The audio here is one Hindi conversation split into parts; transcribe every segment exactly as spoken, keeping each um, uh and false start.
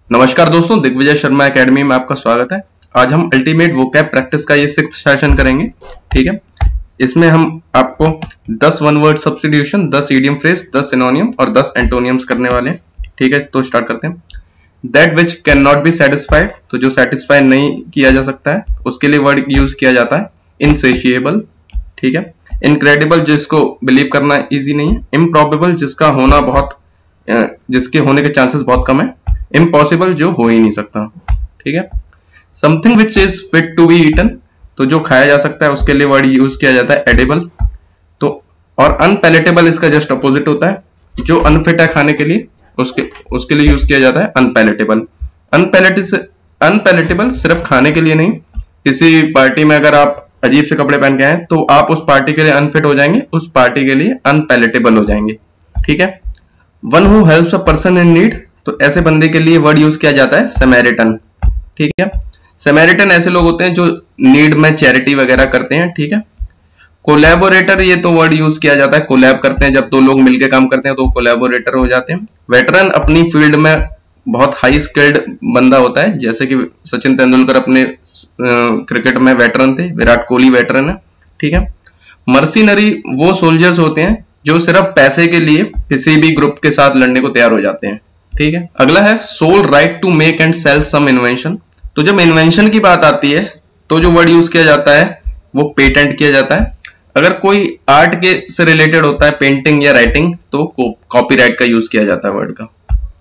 नमस्कार दोस्तों, दिग्विजय शर्मा एकेडमी में आपका स्वागत है। आज हम अल्टीमेट वोकैब प्रैक्टिस का ये सिक्स्थ सेशन करेंगे। ठीक है, इसमें हम आपको दस वन वर्ड सब्स्टिट्यूशन, दस इडियम फ्रेज, दस सिनोनियम और दस एंटोनियम्स करने वाले हैं। ठीक है, तो स्टार्ट करते हैं। That which cannot be satisfied, तो जो सेटिस्फाई नहीं किया जा सकता है उसके लिए वर्ड यूज किया जाता है इनसेशिएबल। ठीक है, इनक्रेडिबल जिसको बिलीव करना इजी नहीं है, इम्प्रॉबेबल जिसका होना बहुत जिसके होने के चांसेस बहुत कम है, इम्पॉसिबल जो हो ही नहीं सकता। ठीक है, something which is fit to be eaten, तो जो खाया जा सकता है उसके लिए वर्ड यूज किया जाता है एडिबल। तो और अनपैलेटेबल इसका जस्ट अपोजिट होता है, जो अनफिट है खाने के लिए उसके उसके लिए यूज किया जाता है अनपैलेटेबल। अनपैलेटेबल अनपैलेटेबल सिर्फ खाने के लिए नहीं, किसी पार्टी में अगर आप अजीब से कपड़े पहन के आए तो आप उस पार्टी के लिए अनफिट हो जाएंगे, उस पार्टी के लिए अनपैलेटेबल हो जाएंगे। ठीक है, one who helps a person in need, तो ऐसे बंदे के लिए वर्ड यूज किया जाता है समैरिटन। ठीक है, समैरिटन ऐसे लोग होते हैं जो नीड में चैरिटी वगैरह करते हैं। ठीक है, कोलैबोरेटर, ये तो वर्ड यूज किया जाता है कोलैब करते हैं, जब दो लोग मिलकर काम करते हैं तो कोलैबोरेटर हो जाते हैं। वेटरन अपनी फील्ड में बहुत हाई स्किल्ड बंदा होता है, जैसे कि सचिन तेंदुलकर अपने क्रिकेट में वेटरन थे, विराट कोहली वेटरन है। ठीक है, मर्सिनरी वो सोल्जर्स होते हैं जो सिर्फ पैसे के लिए किसी भी ग्रुप के साथ लड़ने को तैयार हो जाते हैं। ठीक है, अगला है sole right to make and sell some invention, तो जब इन्वेंशन की बात आती है तो जो वर्ड यूज किया जाता है वो पेटेंट किया जाता है। अगर कोई आर्ट के से रिलेटेड होता है, पेंटिंग या राइटिंग, तो कॉपीराइट का यूज किया जाता है वर्ड का।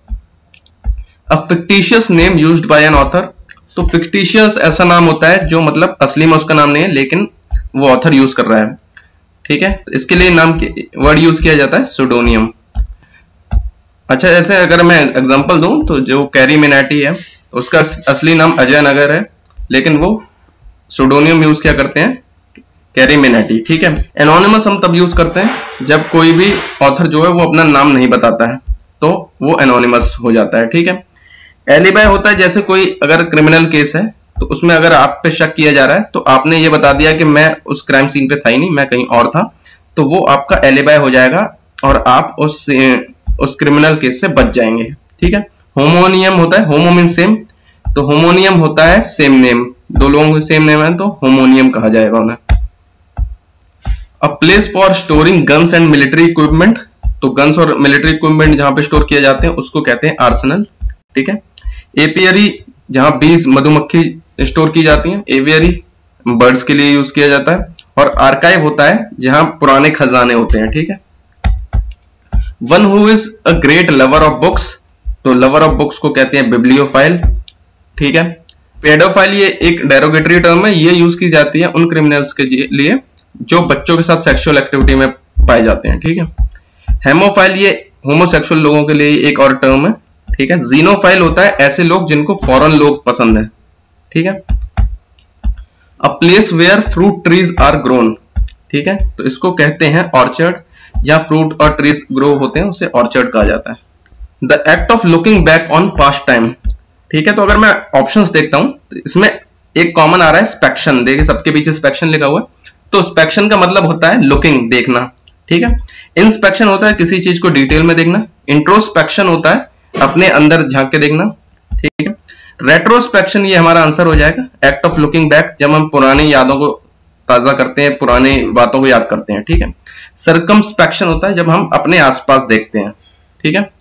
A fictitious name used by an author, तो फिक्टिशियस ऐसा नाम होता है जो मतलब असली में उसका नाम नहीं है लेकिन वो ऑथर यूज कर रहा है। ठीक है, तो इसके लिए नाम वर्ड यूज किया जाता है सुडोनियम। अच्छा, ऐसे अगर मैं एग्जांपल दूं तो जो कैरी मिनाटी है उसका असली नाम अजय नगर है, लेकिन वो सुडोनियम यूज क्या करते हैं, कैरी मिनाटी। ठीक है, एनोनिमस हम तब यूज करते हैं जब कोई भी ऑथर जो है वो अपना नाम नहीं बताता है, तो वो एनोनिमस हो जाता है। ठीक है, एलिबाई होता है जैसे कोई अगर क्रिमिनल केस है तो उसमें अगर आप पे शक किया जा रहा है तो आपने ये बता दिया कि मैं उस क्राइम सीन पे था ही नहीं, मैं कहीं और था, तो वो आपका एलिबाई हो जाएगा और आप उस उस क्रिमिनल केस से बच जाएंगे। ठीक है, होमोनियम होता है, होमो मीन सेम, तो होमोनियम होता है सेम नेम, दो लोगों के सेम नेम है तो होमोनियम कहा जाएगा उन्हें। A place for storing guns and military equipment, तो गन्स और मिलिट्री इक्विपमेंट जहां पे स्टोर किए जाते हैं उसको कहते हैं आर्सेनल। ठीक है, एपियरी जहां बीज मधुमक्खी स्टोर की जाती हैं, एवियरी बर्ड्स के लिए यूज किया जाता है। और आर्काइव होता है जहां पुराने खजाने होते हैं। ठीक है, one who is a great lover of books, तो लवर ऑफ बुक्स को कहते हैं बिब्लियोफाइल। ठीक है, पेडोफाइल ये एक डेरोगेटरी टर्म है, ये यूज की जाती है उन क्रिमिनल्स के लिए जो बच्चों के साथ सेक्सुअल एक्टिविटी में पाए जाते हैं। ठीक है, हेमोफाइल ये होमोसेक्सुअल लोगों के लिए एक और टर्म है। ठीक है, जीनोफाइल होता है ऐसे लोग जिनको फॉरेन लोग पसंद है। ठीक है, a place where fruit trees are grown, ठीक है, तो इसको कहते हैं ऑर्चर्ड, जहां फ्रूट और ट्रीज ग्रो होते हैं उसे ऑर्चर्ड कहा जाता है। The act of looking back on past time, ठीक है, तो अगर मैं ऑप्शंस देखता हूं तो इसमें एक कॉमन आ रहा है स्पेक्शन, देखिए सबके पीछे स्पेक्शन लिखा हुआ है, तो स्पेक्शन का मतलब होता है लुकिंग, देखना। ठीक है, इंस्पेक्शन होता है किसी चीज को डिटेल में देखना, इंट्रोस्पेक्शन होता है अपने अंदर झांक के देखना। ठीक है, रेट्रोस्पेक्शन ये हमारा आंसर हो जाएगा, एक्ट ऑफ लुकिंग बैक, जब हम पुरानी यादों को ताजा करते हैं, पुरानी बातों को याद करते हैं। ठीक है, सर्कमस्पेक्शन होता है जब हम अपने आसपास देखते हैं। ठीक है,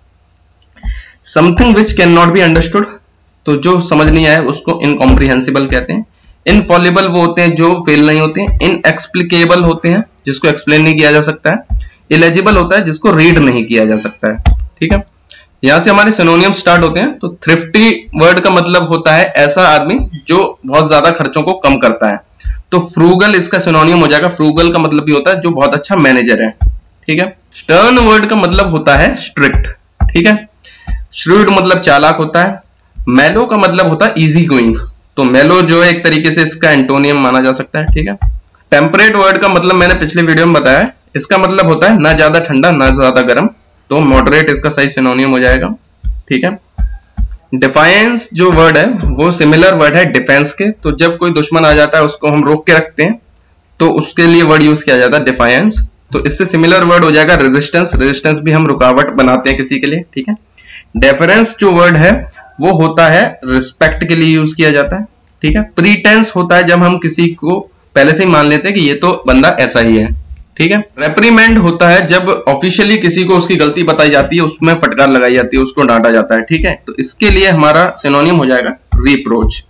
something which cannot be understood, तो जो समझ नहीं आए उसको इनकॉम्प्रिहेंसिबल कहते हैं। इनफॉलिबल वो होते हैं जो फेल नहीं होते हैं। इनएक्सप्लिकेबल होते हैं जिसको एक्सप्लेन नहीं किया जा सकता है। इलेजिबल होता है जिसको रीड नहीं किया जा सकता है। ठीक है, यहां से हमारे सिनोनियम स्टार्ट होते हैं। तो थ्रिफ्टी वर्ड का मतलब होता है ऐसा आदमी जो बहुत ज्यादा खर्चों को कम करता है, तो फ्रूगल इसका सिनोनियम हो जाएगा। फ्रूगल का मतलब भी होता है जो बहुत अच्छा मैनेजर है। ठीक है, स्टर्न वर्ड का मतलब होता है स्ट्रिक्ट। ठीक है, श्रूड मतलब चालाक होता है। मेलो का मतलब होता है इजी गोइंग, तो मेलो जो है एक तरीके से इसका एंटोनियम माना जा सकता है। ठीक है, टेम्परेट वर्ड का मतलब मैंने पिछले वीडियो में बताया है, इसका मतलब होता है ना ज्यादा ठंडा ना ज्यादा गर्म, तो मॉडरेट इसका सही सिनोनियम हो जाएगा। ठीक है, डिफायंस जो वर्ड है वो सिमिलर वर्ड है डिफेंस के, तो जब कोई दुश्मन आ जाता है उसको हम रोक के रखते हैं तो उसके लिए वर्ड यूज किया जाता है डिफायंस। तो इससे सिमिलर वर्ड हो जाएगा रेजिस्टेंस, रेजिस्टेंस भी हम रुकावट बनाते हैं किसी के लिए। ठीक है, डेफरेंस जो वर्ड है वो होता है रिस्पेक्ट के लिए यूज किया जाता है, ठीक है। प्रीटेंस होता है जब हम किसी को पहले से ही मान लेते हैं कि ये तो बंदा ऐसा ही है, ठीक है। रेप्रीमेंड होता है जब ऑफिशियली किसी को उसकी गलती बताई जाती है, उसमें फटकार लगाई जाती है, उसको डांटा जाता है, ठीक है। तो इसके लिए हमारा सिनोनिम हो जाएगा रिप्रोच।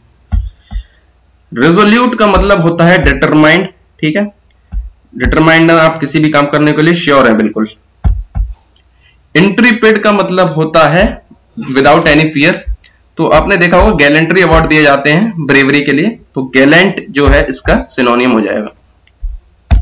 रेजोल्यूट का मतलब होता है डिटरमाइंड, ठीक है। डिटरमाइंड आप किसी भी काम करने के लिए श्योर है बिल्कुल। इंट्रीपिड का मतलब होता है विदाउट एनी फियर। तो आपने देखा होगा गैलेंट्री अवार्ड दिए जाते हैं ब्रेवरी के लिए, तो गैलेंट जो है इसका सिनोनिम हो जाएगा।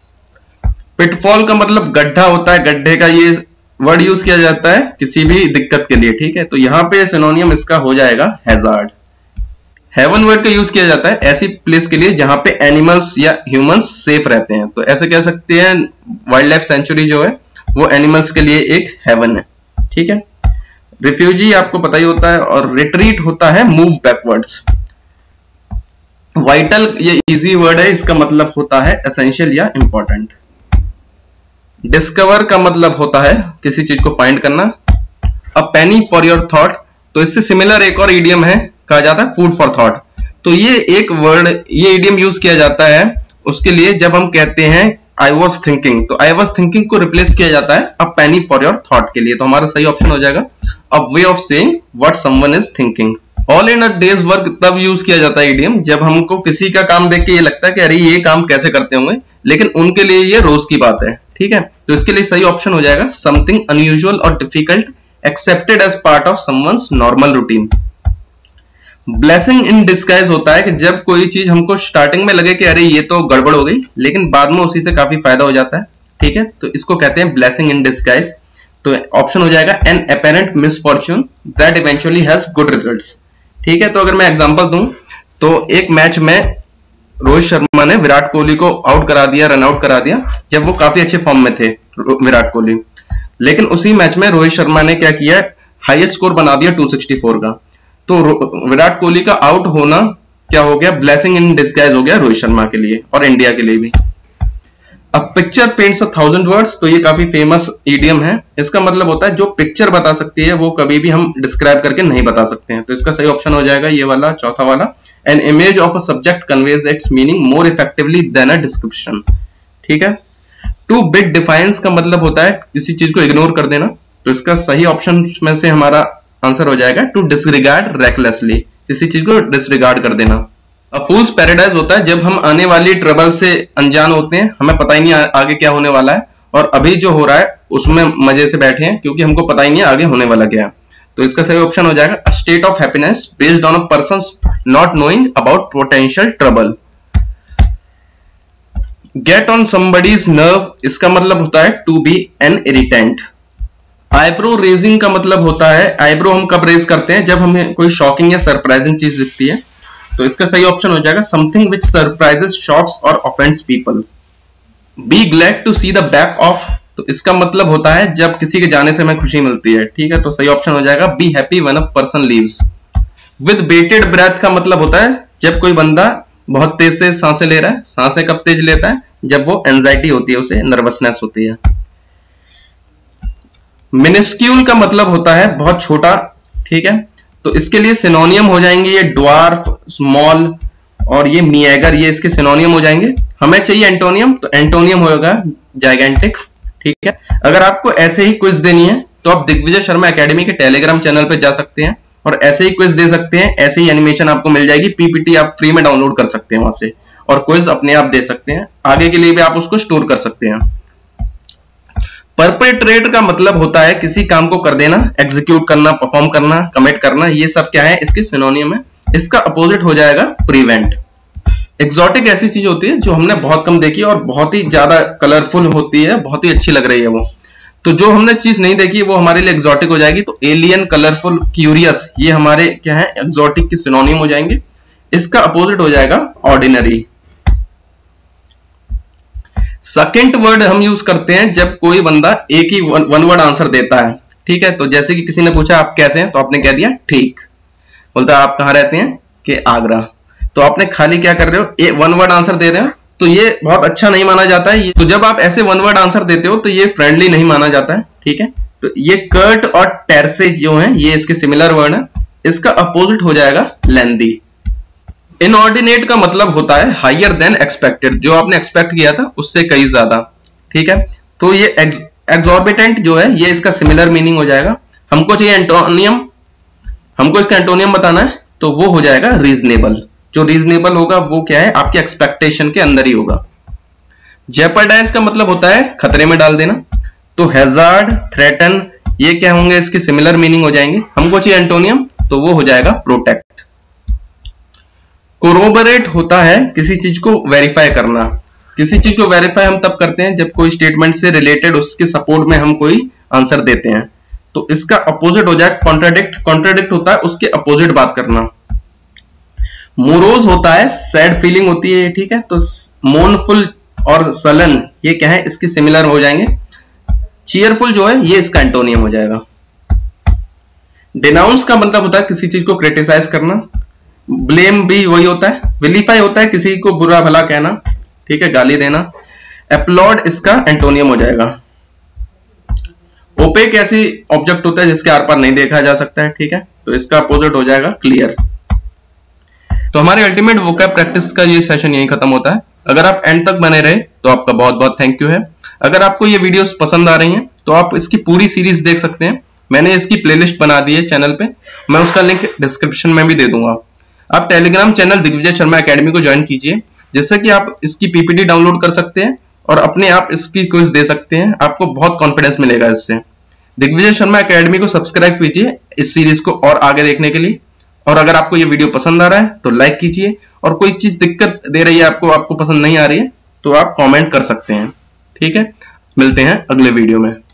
पिटफॉल का मतलब गड्ढा होता है, गड्ढे का ये वर्ड यूज किया जाता है किसी भी दिक्कत के लिए, ठीक है। तो यहां पे सिनोनिम इसका हो जाएगा हैजार्ड। हेवन वर्ड का यूज किया जाता है ऐसी प्लेस के लिए जहां पे एनिमल्स या ह्यूमंस सेफ रहते हैं, तो ऐसे कह सकते हैं वाइल्ड लाइफ सेंचुरी जो है वो एनिमल्स के लिए एक हेवन है, ठीक है। रिफ्यूजी आपको पता ही होता है, और रिट्रीट होता है मूव बैकवर्ड्स। वाइटल ये इजी वर्ड है, इसका मतलब होता है एसेंशियल या इंपॉर्टेंट। डिस्कवर का मतलब होता है किसी चीज को फाइंड करना। A penny for your thought, तो इससे सिमिलर एक और इडियम है, कहा जाता है फूड फॉर थॉट। तो ये एक वर्ड, ये इडियम यूज किया जाता है उसके लिए जब हम कहते हैं आई वॉज थिंकिंग, तो आई वॉज थिंकिंग को रिप्लेस किया जाता है a penny for your thought के लिए। तो हमारा सही ऑप्शन हो जाएगा a way of saying what someone is thinking. All in a day's work तब यूज किया जाता है इडियम जब हमको किसी का काम देख के ये लगता है कि अरे ये काम कैसे करते होंगे, लेकिन उनके लिए ये रोज की बात है, ठीक है। तो इसके लिए सही ऑप्शन हो जाएगा समथिंग अनयूजुअल और difficult accepted as part of someone's normal routine. Blessing in disguise होता है कि जब कोई चीज हमको स्टार्टिंग में लगे कि अरे ये तो गड़बड़ हो गई, लेकिन बाद में उसी से काफी फायदा हो जाता है, ठीक है। तो इसको कहते हैं ब्लेसिंग इन डिस्गाइज। तो ऑप्शन हो जाएगा an apparent misfortune that eventually has good results, ठीक है। तो अगर मैं एग्जांपल दूं तो एक मैच में रोहित शर्मा ने विराट कोहली को आउट करा दिया, रन आउट करा दिया, जब वो काफी अच्छे फॉर्म में थे विराट कोहली। लेकिन उसी मैच में रोहित शर्मा ने क्या किया, हाईएस्ट स्कोर बना दिया दो सौ चौंसठ का। तो विराट कोहली का आउट होना क्या हो गया, ब्लेसिंग इन डिस्गाइज हो गया रोहित शर्मा के लिए और इंडिया के लिए भी। अब picture paints a thousand words, तो ये काफी फेमस इडियम है। इसका मतलब होता है जो पिक्चर बता सकती है वो कभी भी हम डिस्क्राइब करके नहीं बता सकते हैं। तो इसका सही ऑप्शन हो जाएगा ये वाला, चौथा वाला, an image of a subject conveys its meaning more effectively than a description, ठीक है। टू बिग डिफाइंस का मतलब होता है किसी चीज को इग्नोर कर देना। तो इसका सही ऑप्शन में से हमारा आंसर हो जाएगा टू डिसरिगार्ड रेकलेसली, किसी चीज को डिसरिगार्ड कर देना। अ फूल्स पैराडाइज होता है जब हम आने वाली ट्रबल से अनजान होते हैं, हमें पता ही नहीं आगे क्या होने वाला है, और अभी जो हो रहा है उसमें मजे से बैठे हैं क्योंकि हमको पता ही नहीं आगे होने वाला क्या है। तो इसका सही ऑप्शन हो जाएगा a state of happiness based on a person's not knowing about potential trouble. Get on somebody's nerve, इसका मतलब होता है to be an irritant. Eyebrow raising का मतलब होता है, आईब्रो हम कब रेज करते हैं, जब हमें कोई शॉकिंग या सरप्राइजिंग चीज दिखती है। तो इसका सही ऑप्शन हो जाएगा समथिंग विच सरप्राइजेस, शॉक्स और offends people. Be glad to see the back of, तो इसका मतलब होता है जब किसी के जाने से हमें खुशी मिलती है, ठीक है। तो सही ऑप्शन हो जाएगा be happy when a person leaves. With bated breath का मतलब होता है जब कोई बंदा बहुत तेज से सांसें ले रहा है। सांसें कब तेज लेता है, जब वो एंजाइटी होती है, उसे नर्वसनेस होती है। मिनिस्क्यूल का मतलब होता है बहुत छोटा, ठीक है। तो इसके लिए सिनोनियम हो जाएंगे ये ड्वार्फ, स्मॉल और ये मिएगर, ये इसके सिनोनियम हो जाएंगे। हमें चाहिए एंटोनियम, तो एंटोनियम होगा जाइगेंटिक, ठीक है। अगर आपको ऐसे ही क्विज देनी है तो आप दिग्विजय शर्मा एकेडमी के टेलीग्राम चैनल पे जा सकते हैं और ऐसे ही क्विज दे सकते हैं। ऐसे ही एनिमेशन आपको मिल जाएगी, पीपीटी आप फ्री में डाउनलोड कर सकते हैं वहां से, और क्विज अपने आप दे सकते हैं। आगे के लिए भी आप उसको स्टोर कर सकते हैं। परपेट्रेट का मतलब होता है किसी काम को कर देना, एग्जीक्यूट करना, परफॉर्म करना, कमिट करना, ये सब क्या है, इसके सिनोनियम है। इसका अपोजिट हो जाएगा प्रिवेंट। एक्सोटिक ऐसी चीज होती है जो हमने बहुत कम देखी और बहुत ही ज्यादा कलरफुल होती है, बहुत ही अच्छी लग रही है वो। तो जो हमने चीज नहीं देखी वो हमारे लिए एक्सोटिक हो जाएगी। तो एलियन, कलरफुल, क्यूरियस, ये हमारे क्या है, एक्सोटिक के सिनोनिम हो जाएंगे। इसका अपोजिट हो जाएगा ऑर्डिनरी। सेकंड वर्ड हम यूज करते हैं जब कोई बंदा एक ही वन, वन वर्ड आंसर देता है, ठीक है। तो जैसे कि किसी ने पूछा आप कैसे हैं, तो आपने कह दिया ठीक। बोलता है आप कहां रहते हैं, कि आगरा। तो आपने खाली क्या कर रहे हो, ए, वन वर्ड आंसर दे रहे हो, तो ये बहुत अच्छा नहीं माना जाता है। तो जब आप ऐसे वन वर्ड आंसर देते हो तो ये फ्रेंडली नहीं माना जाता है, ठीक है। तो ये कर्ट और टेरसे जो है ये इसके सिमिलर वर्ड है। इसका अपोजिट हो जाएगा लेंदी। इनऑर्डिनेट का मतलब होता है हायर देन एक्सपेक्टेड, जो आपने एक्सपेक्ट किया था उससे कहीं ज्यादा, ठीक है। तो ये एक्सॉर्बिटेंट जो है ये इसका सिमिलर मीनिंग हो जाएगा। हमको चाहिए एंटोनियम, हमको इसका एंटोनियम बताना है, तो वो हो जाएगा रीजनेबल। जो रीजनेबल होगा वो क्या है, आपके एक्सपेक्टेशन के अंदर ही होगा। जेपर्डाइज का मतलब होता है खतरे में डाल देना, तो हैजार्ड, थ्रेटन, ये क्या होंगे, इसके सिमिलर मीनिंग हो जाएंगे। हमको चाहिए एंटोनियम, तो वो हो जाएगा प्रोटेक्ट। कोरोबरेट होता है किसी चीज को वेरीफाई करना। किसी चीज को वेरीफाई हम तब करते हैं जब कोई स्टेटमेंट से रिलेटेड उसके सपोर्ट में हम कोई आंसर देते हैं, तो इसका अपोजिट हो जाए कॉन्ट्राडिक्ट। कॉन्ट्राडिक्ट होता है उसके अपोजिट बात करना। मोरोज होता है सैड फीलिंग होती है, ठीक है। तो मोर्नफुल और सलन ये क्या है, इसके सिमिलर हो जाएंगे। चीयरफुल जो है ये इसका एंटोनियम हो जाएगा। डिनाउंस का मतलब होता है किसी चीज को क्रिटिसाइज करना। ब्लेम भी वही होता है। विलीफाई होता है किसी को बुरा भला कहना, ठीक है, गाली देना। एप्लॉड इसका एंटोनियम हो जाएगा। ओपेक ऐसी ऑब्जेक्ट होता है जिसके आर पार नहीं देखा जा सकता है, ठीक है, तो इसका अपोजिट हो जाएगा क्लियर। तो हमारे अल्टीमेट वोकैब प्रैक्टिस का ये सेशन यही खत्म होता है। अगर आप एंड तक बने रहे तो आपका बहुत बहुत थैंक यू है। अगर आपको ये वीडियोस पसंद आ रही हैं तो आप इसकी पूरी सीरीज देख सकते हैं। मैंने इसकी प्लेलिस्ट बना दी है चैनल पे, मैं उसका लिंक डिस्क्रिप्शन में भी दे दूंगा। आप Telegram channel Digvijay Sharma academy को ज्वाइन कीजिए, जिससे कि आप इसकी पीपीटी डाउनलोड कर सकते हैं और अपने आप इसकी क्विज दे सकते हैं। आपको बहुत कॉन्फिडेंस मिलेगा इससे। दिग्विजय शर्मा एकेडमी को सब्सक्राइब कीजिए इस सीरीज को और आगे देखने के लिए। और अगर आपको ये वीडियो पसंद आ रहा है तो लाइक कीजिए, और कोई चीज दिक्कत दे रही है आपको, आपको पसंद नहीं आ रही है, तो आप कमेंट कर सकते हैं, ठीक है। मिलते हैं अगले वीडियो में।